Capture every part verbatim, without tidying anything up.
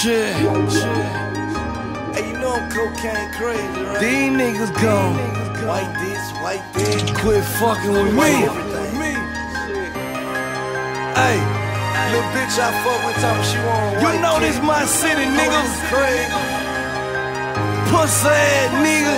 Shit, shit. Hey, you know I'm cocaine crazy, right? These niggas gone. White this, white this. Quit fucking with me. me. Hey, Little bitch I fuck with talking she want you white know kid. this my city, niggas. Crazy. Pussy ass nigga.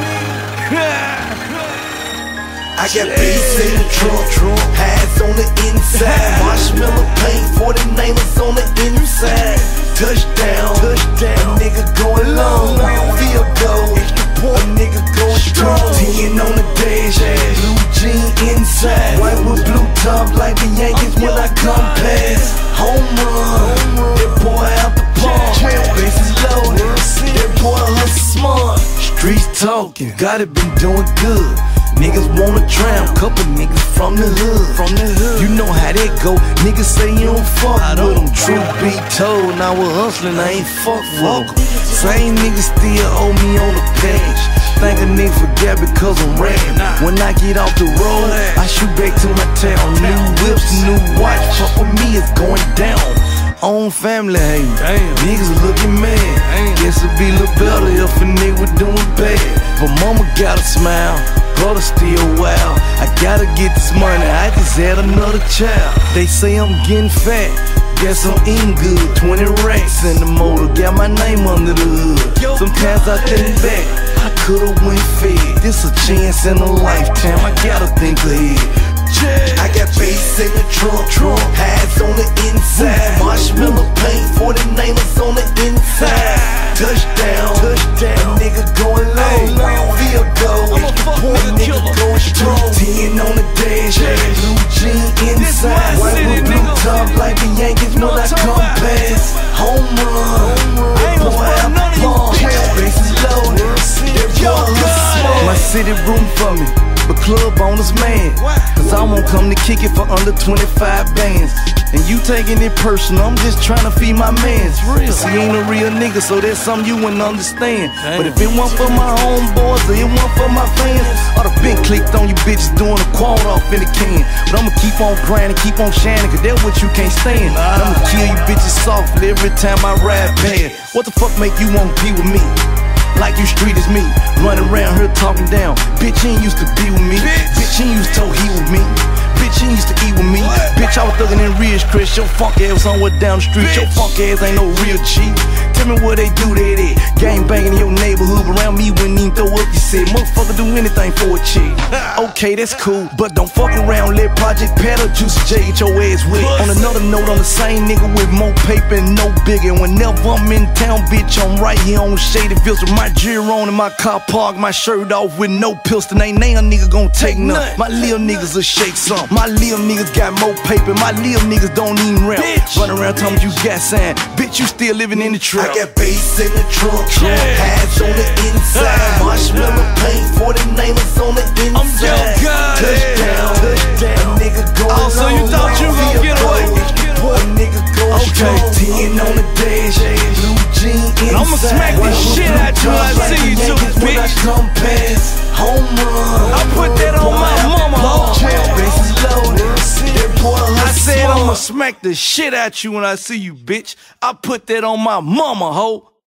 I got beats in the trunk, hats on the inside, marshmallow paint, forty-niners on the inside. Touchdown, touchdown, a nigga going long, field goal, extra point, a nigga going strong. ten on the dash, blue jean inside, white with blue top like the Yankees when I come past. Home run, that boy out the park, bases loaded, that boy hustle smart. Streets talking, got it been doing good. Niggas wanna drown, couple niggas from the hood. From the hood, you know how that go. Niggas say you don't fuck with them. Truth be told, now we're hustling, I ain't fuck with them. Same niggas still owe me on the page. Think a nigga forget because I'm rapping. When I get off the road, I shoot back to my town. New whips, new watch, fuck with me, it's going down. Own family hating, niggas looking mad. Guess it'd be a little better if a nigga was doing bad. But mama got a smile, brother still wild. I gotta get this money, I just had another child. They say I'm getting fat, guess I'm eating good. Twenty racks in the motor, got my name under the hood. Sometimes I think back, I could've went fed. This a chance in a lifetime, I gotta think ahead. I got bass in the trunk, trunk, hats on the inside, marshmallow paint, forty-niners on the inside. Touchdown, touchdown, a nigga going low, field goal, extra point, nigga going strong. ten on the dash, blue jean inside, white with blue top like the Yankees when I come past. Home run, that boy out the park, bases loaded, that boy hustle smart. My city room for me, but club owners mad, cause I won't come to kick it for under twenty-five bands. And you taking it personal, I'm just trying to feed my mans. Cause he ain't a real nigga, so that's something you wouldn't understand. But if it weren't for my homeboys, or it weren't for my fans, I'd have been clicked on you bitches doing a quad off in the can. But I'ma keep on grinding, keep on shining, cause that's what you can't stand. I'ma kill you bitches softly every time I ride past. What the fuck make you wanna be with me? Like you street is me, running around here talking down. Bitch, you ain't used to be with me. Bitch, you ain't used to he with me. Bitch, you ain't used to eat with me. Bitch, I was thuggin' in Ridge Chris. Your funk ass somewhere down the street. Your funk ass ain't no real G. Tell me what they do that at. Gang banging in your neighborhood, but around me wouldn't even throw up. You said, motherfucker do anything for a chick. Okay, that's cool, but don't fuck around. Let Project Pedal Juicy J get your ass wet. On another note, I'm the same nigga with more paper and no bigger. Whenever I'm in town, bitch, I'm right here on Shady Fields with my jewelry on in my car park, my shirt off with no pistol. Ain't a nigga gon' take none. My little niggas will shake some. My little niggas got more paper. My little niggas don't even rap. Run around talking you got sign. Bitch, you still living in the trap. I got bass in the trunk, yeah. Hats on the inside, marshmallow paint, forty-niners on the inside. I'm your god. Touchdown, touchdown, a nigga going oh, so you thought you gon' get away? Boy, nigga going okay. strong. ten on the dash, blue jean inside. I'ma smack the shit out you when I see you too, bitch. I come past, home run. I put that on my mama, ho. Bases loaded, that boy I said smart. I'ma smack the shit out you when I see you, bitch. I put that on my mama, ho.